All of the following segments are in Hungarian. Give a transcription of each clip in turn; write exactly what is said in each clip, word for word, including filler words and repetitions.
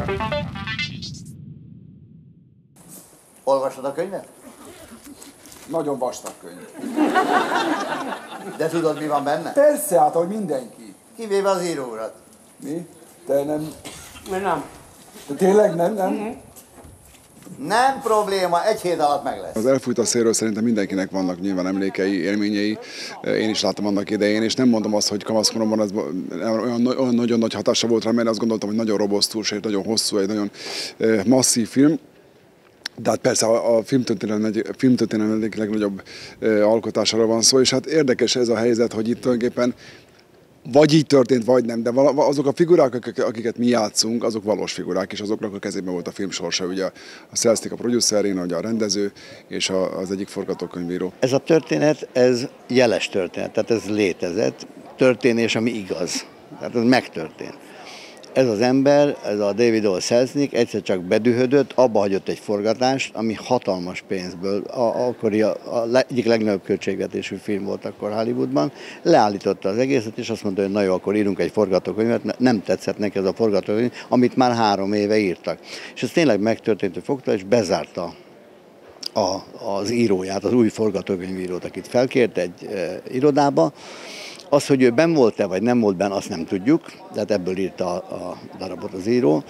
Olvasod a könyvet? Nagyon vastag könyv. De tudod, mi van benne? Persze, hát, ahogy mindenki. Kivéve az íróurat. Mi? Te nem... Nem. Te tényleg nem, nem? Uh-huh. Nem probléma, egy hét alatt meg lesz. Az Elfújt a szélről szerintem mindenkinek vannak nyilván emlékei, élményei. Én is láttam annak idején, és nem mondom azt, hogy kamaszkoromban ez olyan, olyan nagyon nagy hatása volt rá, mert azt gondoltam, hogy nagyon robosztus, egy nagyon hosszú, egy nagyon masszív film. De hát persze a filmtörténelem egy, filmtörténelem egyik legnagyobb alkotásáról van szó, és hát érdekes ez a helyzet, hogy itt tulajdonképpen vagy így történt, vagy nem, de azok a figurák, akiket mi játszunk, azok valós figurák, és azoknak a kezében volt a film sorsa. Ugye a Selznick a producer, én ugye a rendező, és a, az egyik forgatókönyvíró. Ez a történet, ez jeles történet, tehát ez létezett, történés, ami igaz, tehát ez megtörtént. Ez az ember, ez a David O. Selznick egyszer csak bedühödött, abba hagyott egy forgatást, ami hatalmas pénzből, a, akkori a, a egyik legnagyobb költségvetésű film volt akkor Hollywoodban, leállította az egészet, és azt mondta, hogy na jó, akkor írunk egy forgatókönyvet, nem tetszett neki ez a forgatókönyv, amit már három éve írtak. És ez tényleg megtörtént, hogy fogta, és bezárta a, az íróját, az új forgatókönyvírót, akit felkért egy e, irodába. Az, hogy ő benn volt-e, vagy nem volt benn, azt nem tudjuk, tehát ebből írta a, a darabot az író,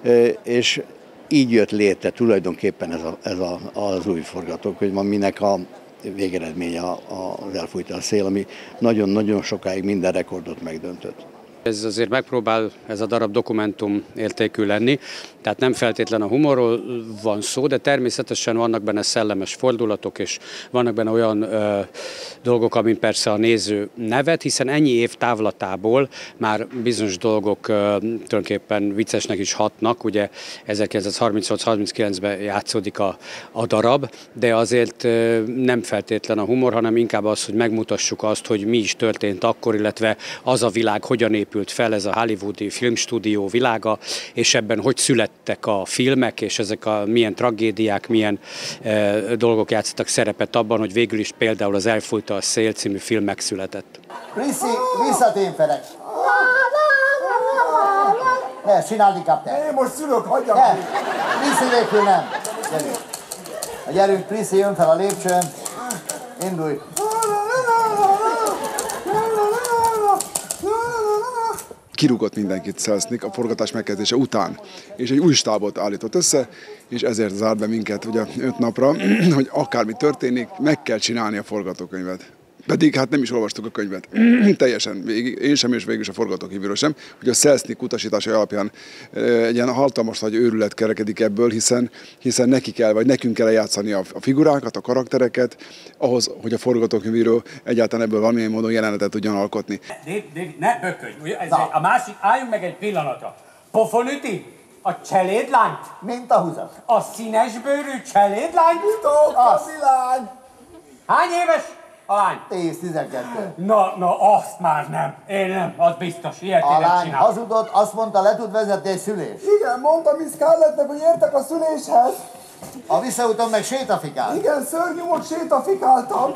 és így jött létre tulajdonképpen ez, a, ez a, az új forgatókönyv, aminek a végeredménye az Elfújta a szél, ami nagyon-nagyon sokáig minden rekordot megdöntött. Ez azért megpróbál ez a darab dokumentum értékű lenni, tehát nem feltétlen a humorról van szó, de természetesen vannak benne szellemes fordulatok, és vannak benne olyan ö, dolgok, amin persze a néző nevet, hiszen ennyi év távlatából már bizonyos dolgok ö, tulajdonképpen viccesnek is hatnak, ugye ezerkilencszázharmincnyolc harminckilencben játszódik a, a darab, de azért ö, nem feltétlen a humor, hanem inkább az, hogy megmutassuk azt, hogy mi is történt akkor, illetve az a világ hogyan épült fel, ez a hollywoodi filmstúdió világa, és ebben hogy születtek a filmek, és ezek a milyen tragédiák, milyen e, dolgok játszottak szerepet abban, hogy végül is például az Elfújta a szél című film megszületett. Priszi, visszatényferek! Ne, csináld inkább te! Én most szülök, hagyjam! Nem, Priszi nélkül nem! Gyerünk! Gyerünk, Priszi, jön fel a lépcsőn. Indulj! Kirúgott mindenkit Selznick a forgatás megkezdése után, és egy új stábot állított össze, és ezért zárt be minket ugye öt napra, hogy akármi történik, meg kell csinálni a forgatókönyvet. Pedig hát nem is olvastuk a könyvet. Teljesen végig, én sem, és végül is a forgatókönyvíró sem, hogy a Selznick utasításai alapján egy ilyen hatalmas nagy őrület kerekedik ebből, hiszen, hiszen neki kell, vagy nekünk kell játszani a figurákat, a karaktereket, ahhoz, hogy a forgatókönyvíró egyáltalán ebből valamilyen módon jelenetet tudjon alkotni. David, David, ne böködj! A másik, álljunk meg egy pillanatra. Pofon üti? A cselédlányt? Mint a húzat. A színesbőrű cselédlányt? Az. Lány! Hány éves a lány? tíz-tizenkettő. Na, na, azt már nem. Én nem, az biztos. Ilyet A én nem lány csinálom. hazudott, azt mondta, le tud vezetni egy szülés. Igen, mondta Miss Scarlettnek, hogy értek a szüléshez. A visszaúton meg sétafikál. Igen, szörnyű volt, sétafikáltam.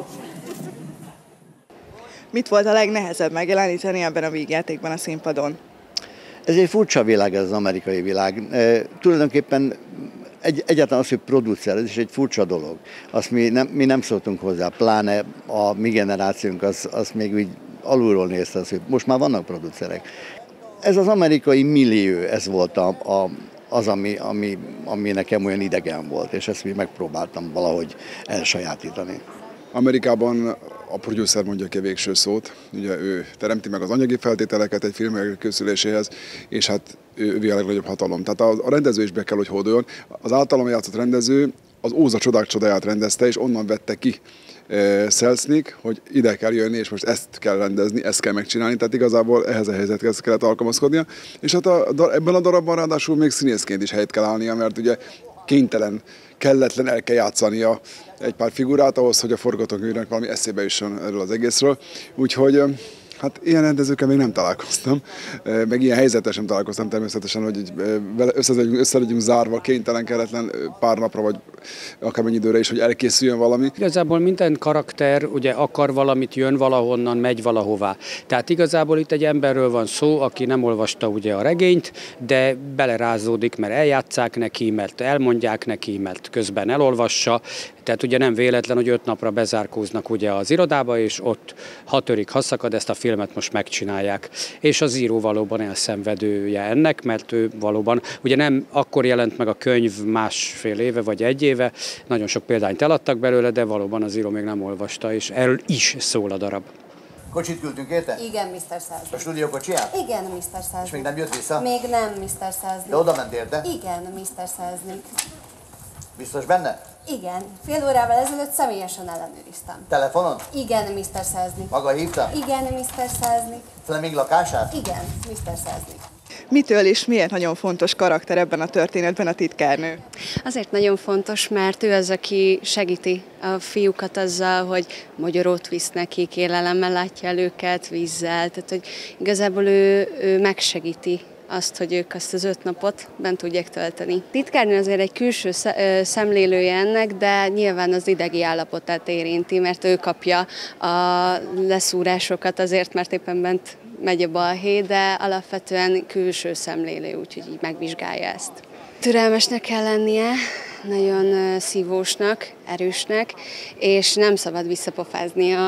Mit volt a legnehezebb megjeleníteni ebben a vígjátékban a színpadon? Ez egy furcsa világ, ez az amerikai világ. E, tulajdonképpen egy, egyáltalán az, hogy producer, ez is egy furcsa dolog. Azt mi nem, mi nem szóltunk hozzá, pláne a mi generációnk, az, az még úgy alulról nézte, az, hogy most már vannak producerek. Ez az amerikai millió, ez volt a, a, az, ami, ami, ami nekem olyan idegen volt, és ezt mi megpróbáltam valahogy elsajátítani. Amerikában a producer mondja ki a végső szót, ugye ő teremti meg az anyagi feltételeket egy film elkészüléséhez, és hát ő, ő a legnagyobb hatalom. Tehát a, a rendező is be kell, hogy hódoljon. Az általam játszott rendező az Óza csodák csodáját rendezte, és onnan vette ki e, Selznick, hogy ide kell jönni, és most ezt kell rendezni, ezt kell megcsinálni, tehát igazából ehhez a helyzethez kellett alkalmazkodnia. És hát a, a, ebben a darabban ráadásul még színészként is helyet kell állnia, mert ugye kénytelen, kelletlen el kell játszania egy pár figurát ahhoz, hogy a forgatókönyvnek valami eszébe jusson erről az egészről. Úgyhogy Hát ilyen rendezőkkel még nem találkoztam, meg ilyen helyzettel sem találkoztam természetesen, hogy így össze legyünk, össze legyünk zárva, kénytelen, kelletlen pár napra, vagy akármennyi időre is, hogy elkészüljön valami. Igazából minden karakter ugye akar valamit, jön valahonnan, megy valahová. Tehát igazából itt egy emberről van szó, aki nem olvasta ugye a regényt, de belerázódik, mert eljátsszák neki, mert elmondják neki, mert közben elolvassa. Tehát ugye nem véletlen, hogy öt napra bezárkóznak ugye az irodába, és ott ha törik, ha szakad, ezt a filmet most megcsinálják. És az író valóban elszenvedője ennek, mert ő valóban, ugye nem akkor jelent meg a könyv másfél éve vagy egy éve, nagyon sok példányt eladtak belőle, de valóban az író még nem olvasta, és erről is szól a darab. Kocsit küldtünk, érte? Igen, miszter Százni. A stúdió kocsiját? Igen, miszter Százni. És még nem jött vissza? Még nem, miszter Százni. De oda ment érte? Igen, miszter Százni. Biztos benne? Igen, fél órával ezelőtt személyesen ellenőriztem. Telefonon? Igen, miszter Százni. Maga hívta? Igen, miszter Százni. Fleming lakását? Igen, miszter Százni. Mitől és miért nagyon fontos karakter ebben a történetben a titkárnő? Azért nagyon fontos, mert ő az, aki segíti a fiúkat azzal, hogy mogyorót visz nekik, élelemmel látja el őket, vízzel, tehát hogy igazából ő, ő megsegíti azt, hogy ők azt az öt napot bent tudják tölteni. Titkárnő azért egy külső szemlélője ennek, de nyilván az idegi állapotát érinti, mert ő kapja a leszúrásokat azért, mert éppen bent megy a balhé, de alapvetően külső szemlélő, úgyhogy így megvizsgálja ezt. Türelmesnek kell lennie, nagyon szívósnak, erősnek, és nem szabad visszapofázni a,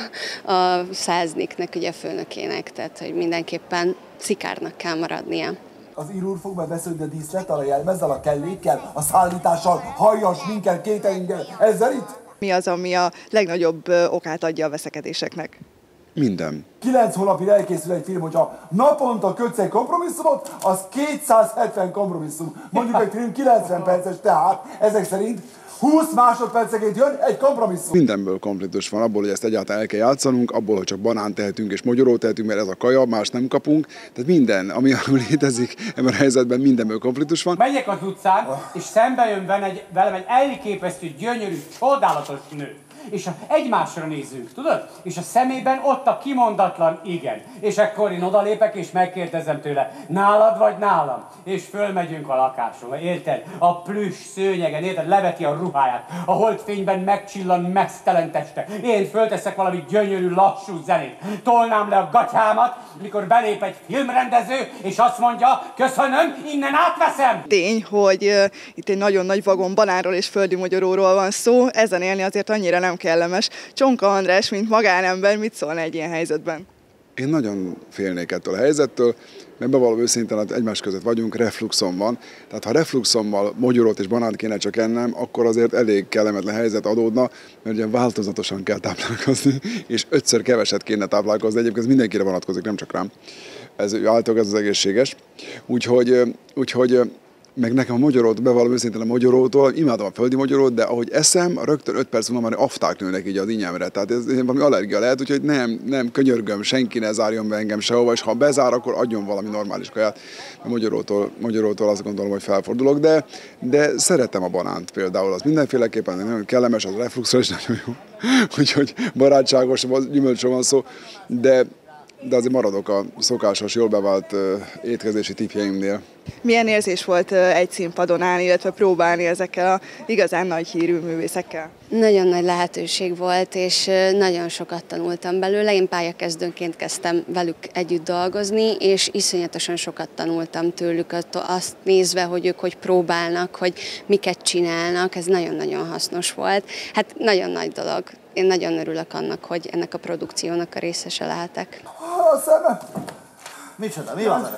a százniknek, ugye a főnökének, tehát hogy mindenképpen szikárnak kell maradnia. Az író úr fog bevesződni a díszlettel, a jelmezzel, a kellékkel, a szállítással, hajjal, sminkel, kéteringgel, ezzel itt? Mi az, ami a legnagyobb okát adja a veszekedéseknek? Minden. Kilenc hónapig elkészül egy film, hogyha naponta kötsz egy kompromisszumot, az kétszázhetven kompromisszum. Mondjuk egy film kilencven perces, tehát ezek szerint húsz másodpercenként jön egy kompromisszum. Mindenből konfliktus van, abból, hogy ezt egyáltalán el kell játszanunk, abból, hogy csak banánt tehetünk és mogyorót tehetünk, mert ez a kaja, más nem kapunk. Tehát minden, ami létezik ebben a helyzetben, mindenből konfliktus van. Megyek az utcán, és szembe jön velem egy elképesztő, gyönyörű, csodálatos nő. És egymásra nézzünk, tudod? És a szemében ott a kimondatlan igen. És ekkor én odalépek és megkérdezem tőle, nálad vagy nálam? És fölmegyünk a lakásról, érted? A plüss szőnyegen, érted? Leveti a ruháját, a holdfényben megcsillan mesztelen teste. Én fölteszek valami gyönyörű, lassú zenét. Tolnám le a gatyámat, mikor belép egy filmrendező, és azt mondja, köszönöm, innen átveszem! Tény, hogy uh, itt egy nagyon nagy vagon banánról és földi mogyoróról van szó, ezen élni azért annyira nem kellemes. Csonka András, mint magánember, mit szólna egy ilyen helyzetben? Én nagyon félnék ettől a helyzettől, mert bevallom őszintén, hát egymás között vagyunk, refluxom van. Tehát ha refluxommal mogyorót és banánt kéne csak ennem, akkor azért elég kellemetlen helyzet adódna, mert ugye változatosan kell táplálkozni, és ötször keveset kéne táplálkozni. Egyébként ez mindenkire vonatkozik, nem csak rám. Ez általában ez az egészséges. Úgyhogy, úgyhogy meg nekem a mogyorót, bevallom őszintén a mogyorótól, imádom a földi mogyorót, de ahogy eszem, rögtön öt perc múlva már afták nőnek így az inyemre. Tehát ez valami allergia lehet, úgyhogy nem, nem könyörgöm, senki ne zárjon be engem sehova, és ha bezár, akkor adjon valami normális kaját. A mogyorótól, mogyorótól azt gondolom, hogy felfordulok, de, de szeretem a banánt például, az mindenféleképpen nagyon kellemes, az refluxra is nagyon jó. Úgyhogy barátságos, gyümölcsről van szó, de de azért maradok a szokásos, jól bevált uh, étkezési tippjeimnél. Milyen érzés volt uh, egy színpadon állni, illetve próbálni ezekkel a igazán nagy hírű művészekkel? Nagyon nagy lehetőség volt, és nagyon sokat tanultam belőle. Én pályakezdőnként kezdtem velük együtt dolgozni, és iszonyatosan sokat tanultam tőlük azt nézve, hogy ők hogy próbálnak, hogy miket csinálnak. Ez nagyon-nagyon hasznos volt. Hát nagyon nagy dolog. Én nagyon örülök annak, hogy ennek a produkciónak a részese lehetek. A szemem! Micsoda, mi van?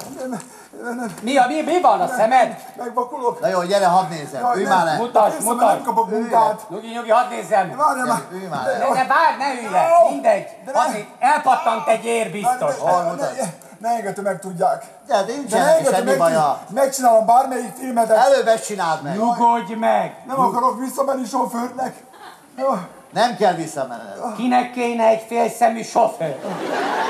Mi, a, mi, mi van a szemed? Megvakulok. Na jó, gyere, hadd nézzem. Jaj, Ülj nem. már le. Mutasd, Nézzem, mutasd. nem kapok munkát. Nyugi, nyugi, hadd nézzem. Várjál már. Ülj már Ne, le. ne, várj, ne ülj le. Mindegy. Azért elpattant egy ér biztos. Hol mutatsz? Ne engedte meg tudják. De De nincsenek is semmi baja. Megcsinálom bármelyik filmet. Előbb ezt csináld meg. Nyugodj meg. Nem akarok visszamenni sofőrnek. Nem kell visszamenned. Kinek kéne egy félszemű sofőr?